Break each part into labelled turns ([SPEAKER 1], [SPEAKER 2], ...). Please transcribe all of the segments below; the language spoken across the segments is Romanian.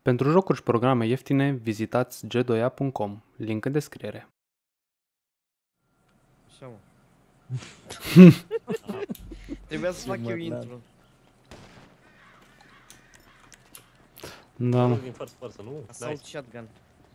[SPEAKER 1] Pentru jocuri și programe ieftine, vizitați g2a.com, link în descriere.
[SPEAKER 2] Așa, mă. Trebuia să fac eu intro.
[SPEAKER 1] Da, mă.
[SPEAKER 3] Din față, nu?
[SPEAKER 2] Assault shotgun.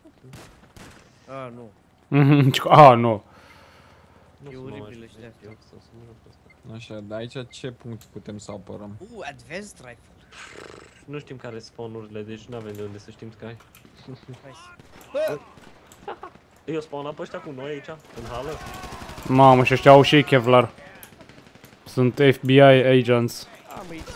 [SPEAKER 2] Nu.
[SPEAKER 1] Nu.
[SPEAKER 2] E oribil ăștia.
[SPEAKER 4] Așa, dar aici ce punct putem să apărăm?
[SPEAKER 2] Advanced rifle.
[SPEAKER 3] Nu știm care sunt spawn-urile, deci nu avem de unde să știm Sky.
[SPEAKER 2] Bă!
[SPEAKER 3] Eu spawnam pe ăștia cu noi aici, în hală.
[SPEAKER 1] Mamă, și ăștia au și Kevlar. Sunt FBI agents.
[SPEAKER 2] Mă, e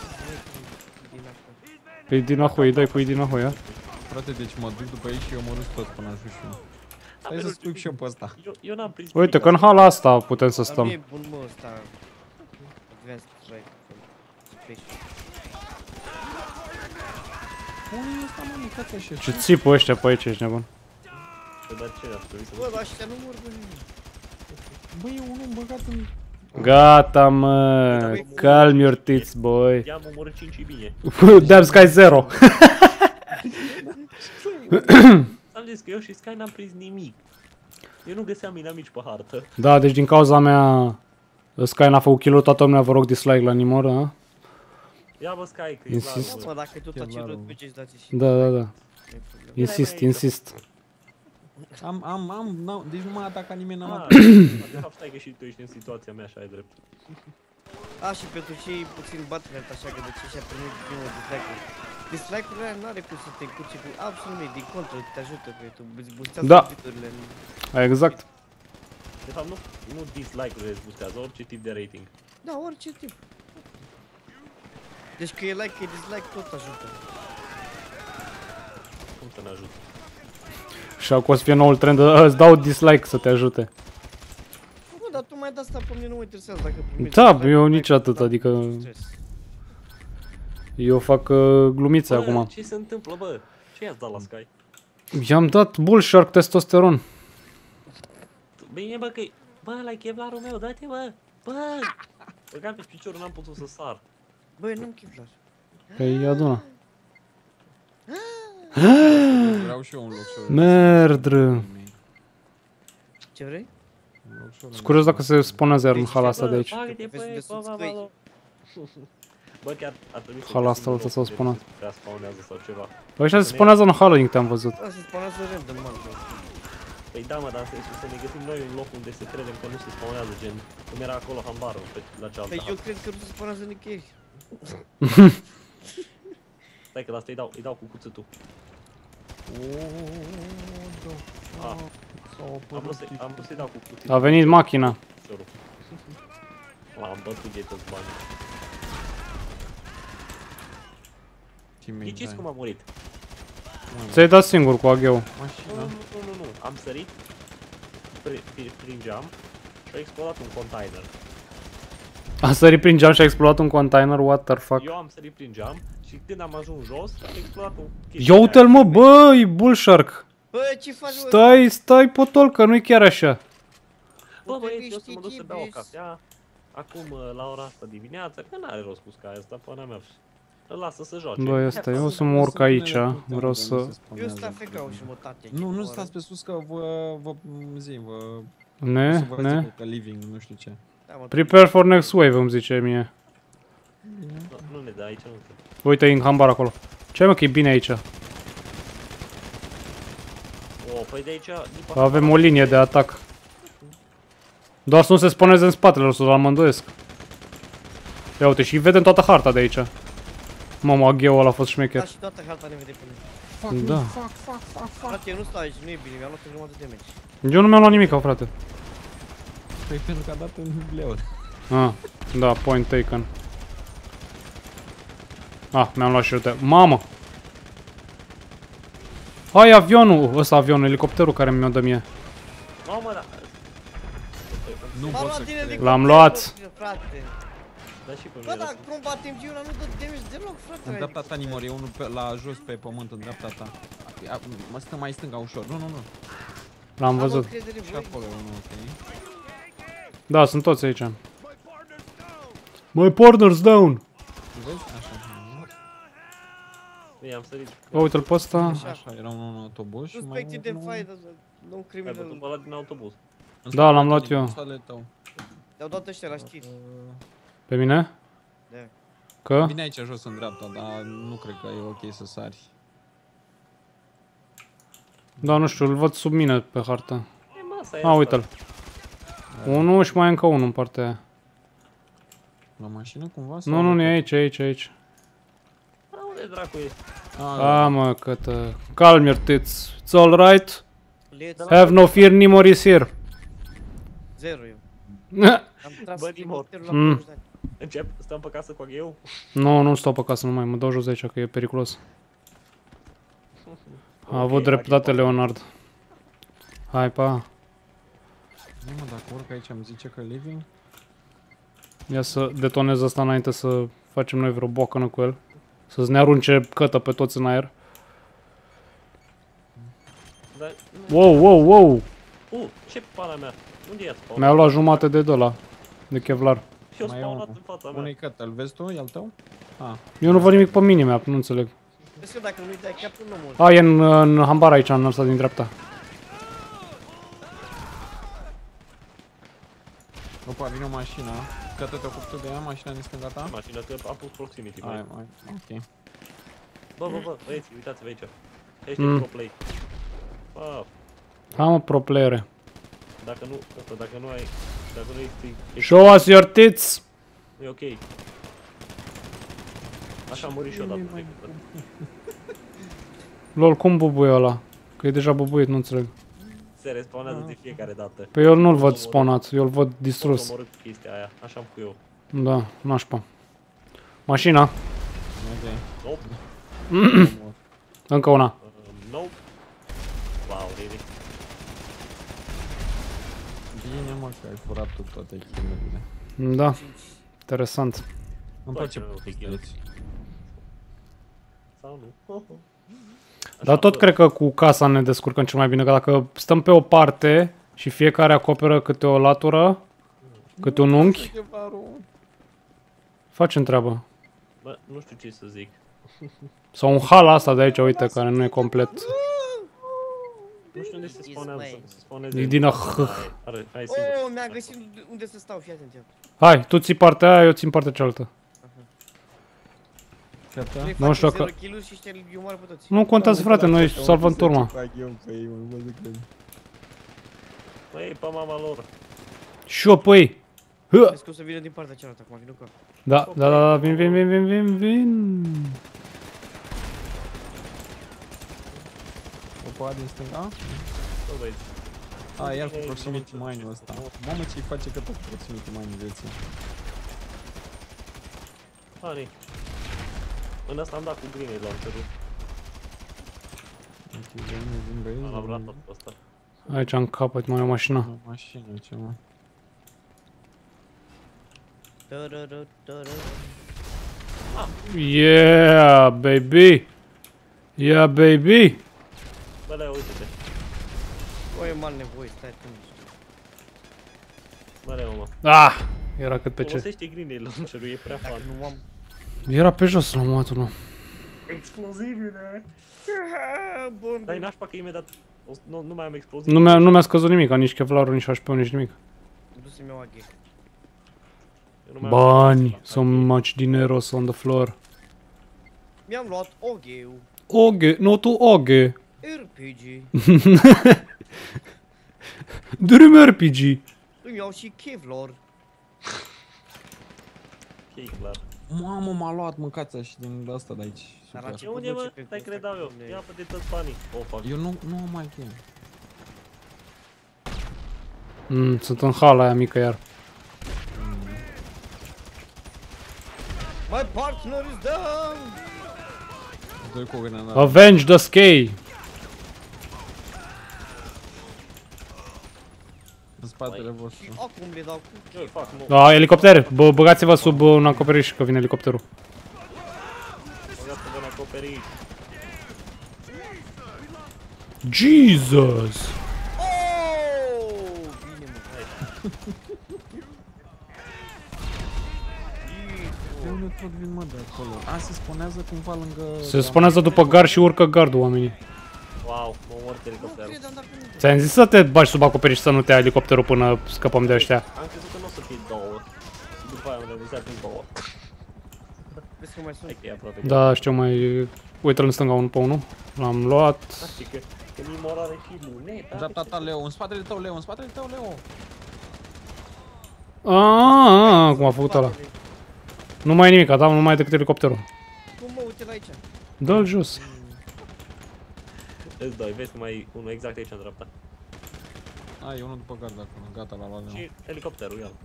[SPEAKER 1] Păi din ahoi, dai cu ei din ahoi, a?
[SPEAKER 4] Frate, deci mă duc după ei și eu mă rup tot până ajung și eu. Hai să scuip și eu pe ăsta.
[SPEAKER 3] Eu n-am prins.
[SPEAKER 1] Uite că în hala asta putem să
[SPEAKER 2] Dar nu e
[SPEAKER 1] stăm.
[SPEAKER 2] bun, mă, ăsta. Advanced rifle.
[SPEAKER 4] Unde e ăsta, mă, mâncați așa?
[SPEAKER 1] Ce țipă ăștia pe aici, ești nebun.
[SPEAKER 3] Dar ce ar trebui să
[SPEAKER 2] Bă, dar ăștia nu mor, bă.
[SPEAKER 4] Bă, e unul băgat în...
[SPEAKER 1] Gata, mă, calm your tits, boy.
[SPEAKER 3] I-am omorât 5 și bine.
[SPEAKER 1] Damn Sky 0.
[SPEAKER 3] Am zis că eu și Sky n-am prins nimic. Eu nu găseam inamici pe hartă.
[SPEAKER 1] Da, deci din cauza mea Sky n-a făcut kill-ul, toată lumea vă rog dislike la Nimor, a?
[SPEAKER 3] Ia bă Sky, că
[SPEAKER 1] Insist.
[SPEAKER 2] Mă, dacă tot a cerut, mergeți, dați și...
[SPEAKER 1] Da. Insist.
[SPEAKER 4] Deci nu m-a atacat nimeni, n-am atacat.
[SPEAKER 3] De fapt stai că și tu ești în situația mea, așa ai drept.
[SPEAKER 2] Și pentru cei puțin batfelt, așa că de ce și-a primit primul dislike-uri. Dislike-urile alea n-are cum să te încurce cu absolut nimic, din contră, te ajută, că tu îți boostează viturile în...
[SPEAKER 1] Exact.
[SPEAKER 3] De fapt nu dislike-urile îți boostează, orice tip de rating.
[SPEAKER 2] Da, orice tip. Deci că e like, că e dislike, tot ajută.
[SPEAKER 3] Cum să ne ajute?
[SPEAKER 1] Și acum o să fie noul trend, îți dau dislike să te ajute.
[SPEAKER 2] Nu, dar tu mai de asta pe mine nu mă interesează dacă primești.
[SPEAKER 1] Da, eu nici atât, adică eu fac glumițe
[SPEAKER 3] Bă,
[SPEAKER 1] acum.
[SPEAKER 3] ce se întâmplă, bă? Ce i-ați dat la Sky?
[SPEAKER 1] I-am dat Bull Shark testosteron.
[SPEAKER 3] Bine, bă, că bă, ăla-i Kevlarul meu, dă-te, bă! Bă! Băgam pe piciorul, n-am putut să sar.
[SPEAKER 2] Băi, nu-mi Kevlar.
[SPEAKER 1] Păi adună.
[SPEAKER 4] Vreau și eu un loc.
[SPEAKER 1] Merdră.
[SPEAKER 2] Ce vrei?
[SPEAKER 1] Sunt curios dacă se spunează iar în hala asta de aici.
[SPEAKER 3] Bă, chiar ar trebui să
[SPEAKER 1] Hala asta altă să o spună.
[SPEAKER 3] Prea spawnează sau ceva.
[SPEAKER 1] Bă, ăștia se spunează în hală, din câte am văzut.
[SPEAKER 2] Se spawnează random, mă.
[SPEAKER 3] Păi da, mă, dar să ne găsim noi un loc unde să credem că nu se spawnează, gen cum era acolo hambarul la cealaltă.
[SPEAKER 2] Păi eu cred că nu se spawnează nicăieri.
[SPEAKER 3] Stai că la asta îi dau cu cuțătul. Am vrut să-i dau cu cuțătul.
[SPEAKER 1] A venit machina.
[SPEAKER 3] L-am bătut de toți banii. Ghiciți cum a murit?
[SPEAKER 1] Ți-ai dat singur cu agheu.
[SPEAKER 3] Nu. Am sărit prin geam și a explodat un container.
[SPEAKER 1] A sărit prin geam și a explodat un container, what the fuck?
[SPEAKER 3] Eu am sărit prin geam și când am ajuns jos, a explodat un chestie.
[SPEAKER 1] Ia uite-l, mă, băi, Bull Shark.
[SPEAKER 2] Bă, ce faci, bă?
[SPEAKER 1] Stai potol, că nu-i chiar așa.
[SPEAKER 3] Bă, băieți, eu să mă duc să beau o cafea acum la ora asta dimineața, că n-are rost cu Sky asta, până mea. Îl lasă să joace.
[SPEAKER 1] Băi, asta, eu o să mă urc aici, vreau să...
[SPEAKER 2] Eu stau fega o jumătate.
[SPEAKER 4] Nu stați pe sus că vă
[SPEAKER 1] Ne?
[SPEAKER 4] că living, nu știu ce.
[SPEAKER 1] Prepare for next wave, îmi zice mie.
[SPEAKER 3] Nu ne dă aici, nu știu.
[SPEAKER 1] Uite, e în hambar acolo. Ce mă, că e bine aici.
[SPEAKER 3] Păi de aici...
[SPEAKER 1] Avem o linie de atac. Doar să nu se sponeze în spatele nostru, dar mă îndoiesc. Ia uite, și vedem toată harta de aici. Mamă, agheul ăla a fost șmecher.
[SPEAKER 2] Da, și toată harta ne vede până.
[SPEAKER 1] Da.
[SPEAKER 2] Frate, eu nu stau aici, nu e bine, mi-am luat o jumătate de damage.
[SPEAKER 1] Eu nu mi-am luat nimic, frate.
[SPEAKER 4] Păi pentru că a dat în bleuri.
[SPEAKER 1] Da, point taken. Mi-am luat și eu de... Mamă! Hai, avionul! Ăsta avionul, elicopterul care mi-o dă mie.
[SPEAKER 3] Mamă, da.
[SPEAKER 4] Nu pot să cred.
[SPEAKER 1] L-am luat.
[SPEAKER 3] Da și pe
[SPEAKER 2] bă,
[SPEAKER 3] mine.
[SPEAKER 2] dar combatem G-ul ăla nu dă damage deloc, frate.
[SPEAKER 4] În dreapta ta, Nimor, e unul la jos pe pământ, în dreapta ta. Mă stă mai stânga ușor. Nu.
[SPEAKER 1] L-am văzut.
[SPEAKER 4] Și acolo e unul, ok.
[SPEAKER 1] Da, sunt toți aici. My partner's down!
[SPEAKER 4] Vezi? Așa.
[SPEAKER 3] Ei, am sărit.
[SPEAKER 1] O, uite-l pe ăsta.
[SPEAKER 4] Așa, era un autobuz și mai...
[SPEAKER 2] Suspected de fight, nu
[SPEAKER 3] Ai
[SPEAKER 2] criminal.
[SPEAKER 3] văzut pe ăla din autobuz.
[SPEAKER 1] Da, l-am luat eu.
[SPEAKER 2] Te-au dat ăștia la știri.
[SPEAKER 1] Pe mine?
[SPEAKER 2] Da.
[SPEAKER 1] Că?
[SPEAKER 4] Vine aici jos în dreapta, dar nu cred că e ok să sari.
[SPEAKER 1] Da, nu știu, îl văd sub mine pe hartă.
[SPEAKER 3] E masa
[SPEAKER 1] A, uite-l. Unul și mai e încă unul în partea aia.
[SPEAKER 4] La mașină cumva?
[SPEAKER 1] Nu, nu, e aici, aici, aici.
[SPEAKER 3] A, unde dracu e?
[SPEAKER 1] A, mă, cătă. Calm your tits. It's alright.
[SPEAKER 2] Let's
[SPEAKER 1] Have no fear, Nimor is here.
[SPEAKER 2] 0 eu. Am tras
[SPEAKER 3] Bă, Nimor.
[SPEAKER 2] helicopterul la 40 de ani.
[SPEAKER 3] Încep, stăm pe casă cu agheu?
[SPEAKER 1] Nu, nu stau pe casă, nu mai mă dau jos de aici, că e periculos. A avut dreptate Leonard. Hai, pa.
[SPEAKER 4] Nu mă, dacă urc aici îmi zice că living.
[SPEAKER 1] Ia să detonez asta înainte să facem noi vreo bocănă cu el. Să-ți ne arunce cătă pe toți în aer.
[SPEAKER 3] Dar...
[SPEAKER 1] Wow, wow, wow!
[SPEAKER 3] Ce pana mea? Unde e spawn?
[SPEAKER 1] Mi-a luat jumate de ăla. De Kevlar.
[SPEAKER 3] Și eu
[SPEAKER 4] Mai e
[SPEAKER 3] spawnat
[SPEAKER 4] unul.
[SPEAKER 3] în fața mea.
[SPEAKER 4] Unui cat, îl vezi tu? E al tău?
[SPEAKER 1] Eu nu văd nimic pe minimap, nu înțeleg.
[SPEAKER 2] Vezi că dacă nu-i dai capul, nu mor.
[SPEAKER 1] A, e în hambar aici, în ăsta din dreapta.
[SPEAKER 4] Opa, vine o mașină. Cătă te ocupi tu de ea, mașina din stânga ta?
[SPEAKER 3] Mașina, că am pus proximity.
[SPEAKER 4] Hai, ok.
[SPEAKER 3] Bă, băieți, uitați-vă aici. Aici e pro play. Wow.
[SPEAKER 1] Hai mă, pro playere.
[SPEAKER 3] Dacă nu, asta, dacă nu ai, dacă nu ești,
[SPEAKER 1] Show us your tits!
[SPEAKER 3] e ok. Așa am murit și eu odată.
[SPEAKER 1] Lol, cum bubuie ăla? Că e deja bubuit, nu înțeleg.
[SPEAKER 3] Se respawnează de fiecare dată.
[SPEAKER 1] Pe eu nu-l văd spawnat, eu îl văd distrus.
[SPEAKER 3] Omorât chestia aia, așa am cu eu.
[SPEAKER 1] Da, nașpa. Mașina.
[SPEAKER 4] Ok.
[SPEAKER 3] Nope.
[SPEAKER 1] Încă una.
[SPEAKER 3] Nope. Wow, really?
[SPEAKER 4] Bine mă că ai furat tu toate kill-urile.
[SPEAKER 1] Da. Interesant.
[SPEAKER 4] Îmi place
[SPEAKER 3] Bă, ce
[SPEAKER 4] kill-urile.
[SPEAKER 3] Sau nu?
[SPEAKER 1] Dar tot cred că cu casa ne descurcăm cel mai bine, că dacă stăm pe o parte și fiecare acoperă câte o latură, câte un unghi, facem treabă.
[SPEAKER 3] Bă, nu știu ce să zic.
[SPEAKER 1] Sau un hal asta de aici, uite, care nu e complet.
[SPEAKER 3] Nu știu unde se spawnează, să se spawneze.
[SPEAKER 1] E din a
[SPEAKER 3] Hai singur.
[SPEAKER 2] Oh, mi-a găsit unde să stau, fii atent eu.
[SPEAKER 1] Hai, tu ții partea aia, eu țin partea cealaltă.
[SPEAKER 4] Cătă?
[SPEAKER 2] Noi
[SPEAKER 1] Nu știu
[SPEAKER 2] facem
[SPEAKER 1] că-
[SPEAKER 2] 0 kill-uri și ăștia îi omoară pe toți.
[SPEAKER 1] Nu contează, frate, noi salvăm turma.
[SPEAKER 3] Băi, pe mama lor.
[SPEAKER 1] Și eu, păi! Hă!
[SPEAKER 2] Vezi că o să vină din partea cealaltă acum, vin cu
[SPEAKER 1] Da, da, da, da, vin.
[SPEAKER 4] Opa, din stânga?
[SPEAKER 3] Bă, băieți.
[SPEAKER 4] A, iar cu proximity mine-ul ăsta. Mamă, ce-i face că tot proximity mine vieții.
[SPEAKER 3] Funny. În ăsta am dat cu grenade launcher-ul. Am luat tot pe ăsta.
[SPEAKER 1] Aici în capăt mai e o mașină.
[SPEAKER 4] O mașină, ce mă.
[SPEAKER 1] Yeah, baby! Yeah, baby!
[SPEAKER 3] Bă, Leo, uite-te.
[SPEAKER 2] O, e mal nevoie, stai tu.
[SPEAKER 3] Bă, Leo, mă.
[SPEAKER 1] Ah! Era cât pe ce.
[SPEAKER 3] Folosește grenade launcher-ul, e prea
[SPEAKER 2] Dacă
[SPEAKER 3] fun.
[SPEAKER 2] nu am...
[SPEAKER 1] Era pe jos la momentul ăla.
[SPEAKER 3] Explozibile!
[SPEAKER 2] Bun,
[SPEAKER 3] Dar e nașpa că imediat nu mai am explozii.
[SPEAKER 1] Nu mi-a scăzut nimic, nici Kevlarul, nici HP-ul, nici nimic.
[SPEAKER 2] du să-mi iau aghe.
[SPEAKER 3] Eu nu mai am
[SPEAKER 1] Bani,
[SPEAKER 3] explozii.
[SPEAKER 1] so much dineros on the floor.
[SPEAKER 2] Mi-am luat ogheu,
[SPEAKER 1] Oge, nu tu Oge.
[SPEAKER 2] RPG,
[SPEAKER 1] Dream RPG.
[SPEAKER 2] îmi iau și Kevlar.
[SPEAKER 3] Ok, clar.
[SPEAKER 4] Mamă, m-a luat mâncața și din asta de aici.
[SPEAKER 2] Dar
[SPEAKER 4] Super.
[SPEAKER 2] la
[SPEAKER 3] Ce unde, mă? Stai că le dau eu. Ia pe de toți banii. Oh, fuck.
[SPEAKER 4] Eu nu am mai game.
[SPEAKER 1] Sunt în hala aia mică iar.
[SPEAKER 2] My partner is down!
[SPEAKER 4] Doi cu o grenadă.
[SPEAKER 1] Avenge the Skay.
[SPEAKER 4] În spatele
[SPEAKER 2] Și
[SPEAKER 4] vostru.
[SPEAKER 2] acum le dau cu
[SPEAKER 3] Eu fac, nu.
[SPEAKER 1] Da, elicopter. Băgați-vă sub un acoperiș că vine elicopterul.
[SPEAKER 3] Băgați-vă în acoperiș.
[SPEAKER 1] Jesus!
[SPEAKER 2] Oh! Bine, mă.
[SPEAKER 4] tot vin mă de acolo. A, se spunează cumva lângă...
[SPEAKER 1] Se spunează după gard și urcă gardul oamenii.
[SPEAKER 3] Wow, mă omor
[SPEAKER 2] Nu
[SPEAKER 3] elicopterul.
[SPEAKER 2] cred, am dat pe mine.
[SPEAKER 1] Ți-am zis să te bagi sub acoperiș și să nu te ia elicopterul până scăpăm de ăștia.
[SPEAKER 3] Am crezut că nu o să fie două. Și după aia am realizat în două.
[SPEAKER 2] Vezi că mai sunt.
[SPEAKER 3] Hai că e aproape.
[SPEAKER 1] Da, știu mai... Uite-l în stânga unul pe unul. L-am luat.
[SPEAKER 3] Da, știi că Nimor are și luneta.
[SPEAKER 4] Dreapta ta, Leo, în spatele tău, Leo, în spatele tău, Leo.
[SPEAKER 1] Aaaa, cum a făcut ăla. Nu mai e nimic, da, nu mai e decât elicopterul.
[SPEAKER 2] Cum mă, uite la aici.
[SPEAKER 1] Dă-l jos.
[SPEAKER 3] Îți doi, vezi că mai e unul exact aici în dreapta.
[SPEAKER 4] Ai, unul după gard acolo, gata, l-a luat Leo.
[SPEAKER 3] Și elicopterul, ia-l.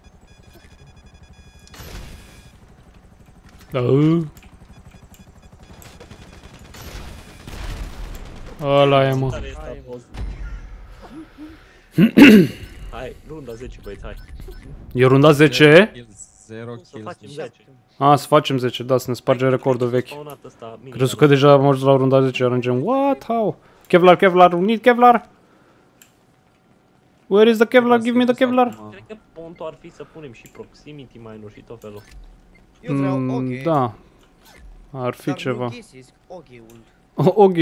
[SPEAKER 1] Da. Ăla e, mă.
[SPEAKER 3] Care este a fost? Hai, runda 10 băieți, hai.
[SPEAKER 1] E runda 10?
[SPEAKER 4] 0
[SPEAKER 3] Să
[SPEAKER 4] kills.
[SPEAKER 3] facem 10.
[SPEAKER 1] A, să facem 10, da, să ne spargem recordul vechi.
[SPEAKER 3] Spawnat ăsta, mini.
[SPEAKER 1] Crezut că deja am ajuns la runda 10, eram gen, what, how? Kevlar, Kevlar, we need Kevlar? Where is the Kevlar? Give me the Kevlar.
[SPEAKER 3] Cred că pontul ar fi să punem și proximity mine-uri și tot felul.
[SPEAKER 2] Eu vreau oghe.
[SPEAKER 1] Da. Ar fi
[SPEAKER 2] dar
[SPEAKER 1] ceva.
[SPEAKER 2] nu ghisesc ogheul.
[SPEAKER 1] Ok.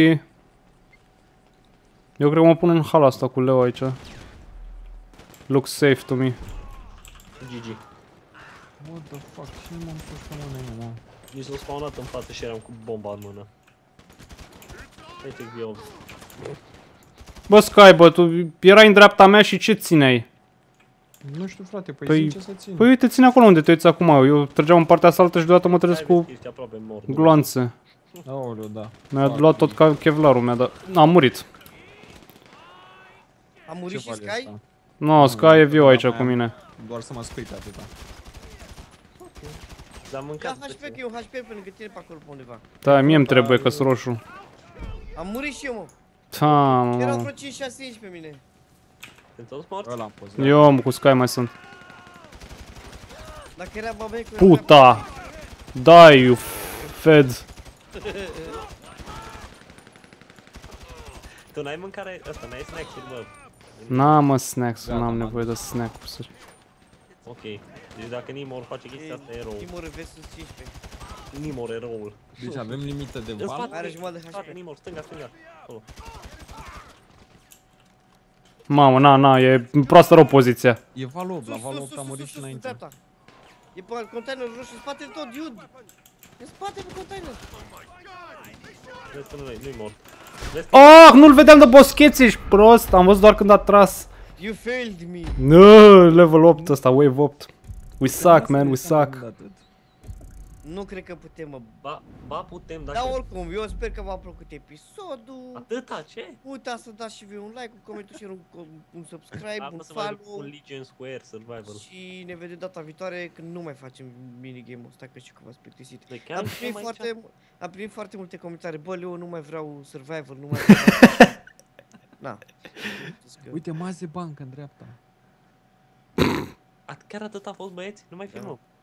[SPEAKER 1] Eu cred că mă pun în hala asta cu Leo aici. Looks safe to me.
[SPEAKER 3] GG.
[SPEAKER 4] What the fuck, cine m-am pus pe mână, mă?
[SPEAKER 3] Mi s-a spawnat în față și eram cu bomba în mână. Hai te viol.
[SPEAKER 1] Bă, Sky, bă, tu erai în dreapta mea și ce țineai?
[SPEAKER 4] Nu știu, frate, păi,
[SPEAKER 1] Păi-
[SPEAKER 4] zi ce să țin.
[SPEAKER 1] Păi uite, ține acolo unde te uiți acum. Eu trăgeam în partea asta altă și deodată mă trezesc cu
[SPEAKER 3] Ești aproape mort.
[SPEAKER 1] gloanțe.
[SPEAKER 4] Aoleu, da.
[SPEAKER 1] Mi-a luat tot ca Kevlarul, mi-a dat... Am murit.
[SPEAKER 2] Am murit și Sky?
[SPEAKER 1] No, Sky e viu aici cu mine.
[SPEAKER 4] Doar să mă scui pe atâta.
[SPEAKER 3] Dar
[SPEAKER 2] Ia
[SPEAKER 3] mâncat
[SPEAKER 2] HP, că eu HP pe lângă tine pe acolo pe undeva.
[SPEAKER 1] Da, mie îmi trebuie că sunt roșu.
[SPEAKER 2] Am murit și eu, mă.
[SPEAKER 1] Da,
[SPEAKER 2] Erau
[SPEAKER 1] mă.
[SPEAKER 2] vreo 5-6 inși pe mine.
[SPEAKER 3] Sunt toți morți?
[SPEAKER 4] Ăla am pus.
[SPEAKER 1] Eu, mă, cu Sky mai sunt.
[SPEAKER 2] Dacă era babecul...
[SPEAKER 1] Puta! Die, you fed.
[SPEAKER 3] Tu n-ai mâncare ăsta, n-ai snacks-uri, bă.
[SPEAKER 1] N-am, mă, snacks,
[SPEAKER 4] Gata,
[SPEAKER 1] n-am
[SPEAKER 4] man.
[SPEAKER 1] nevoie de snack-uri.
[SPEAKER 3] Ok. Deci dacă Nimor face chestia asta, e erou.
[SPEAKER 2] Timur versus 15.
[SPEAKER 3] Nimor eroul.
[SPEAKER 4] Deci avem limită de
[SPEAKER 3] În
[SPEAKER 4] val?
[SPEAKER 3] spate,
[SPEAKER 2] Are jumătate de
[SPEAKER 3] în spate,
[SPEAKER 2] HP.
[SPEAKER 3] Nimor, stânga, stânga. Acolo.
[SPEAKER 1] Mamă, na, e proastă rău poziția.
[SPEAKER 4] E valul 8, la
[SPEAKER 2] Sus,
[SPEAKER 4] valul
[SPEAKER 2] sus,
[SPEAKER 4] 8 a
[SPEAKER 2] sus,
[SPEAKER 4] murit
[SPEAKER 2] sus,
[SPEAKER 4] și
[SPEAKER 2] sus,
[SPEAKER 4] înainte.
[SPEAKER 2] dreapta. E pe containerul roșu, în spatele tot, dude. În spate pe container.
[SPEAKER 3] Vezi că nu-i mort. Vezi că
[SPEAKER 1] Oh, nu-l vedeam de boscheți, ești prost. Am văzut doar când a tras.
[SPEAKER 2] You failed me.
[SPEAKER 1] No, level 8 ăsta, wave 8. We suck, man, we suck.
[SPEAKER 2] Nu cred că putem, mă.
[SPEAKER 3] ba putem, dacă...
[SPEAKER 2] Dar oricum, eu sper că v-a plăcut episodul.
[SPEAKER 3] Atâta, ce?
[SPEAKER 2] Uitați să dați și voi un like, un coment, și un subscribe, un
[SPEAKER 3] Asta să mai
[SPEAKER 2] follow.
[SPEAKER 3] un Legion Square Survival.
[SPEAKER 2] Și ne vedem data viitoare când nu mai facem minigame-ul ăsta, că știu că v-ați plictisit.
[SPEAKER 3] Noi chiar
[SPEAKER 2] Am
[SPEAKER 3] nu
[SPEAKER 2] primit,
[SPEAKER 3] mai
[SPEAKER 2] am primit foarte multe comentarii. Bă, Leo, nu mai vreau survival, nu mai vreau. Na.
[SPEAKER 4] Uite, maze bancă în dreapta.
[SPEAKER 3] Chiar atât a fost, băieți? Nu mai filmăm.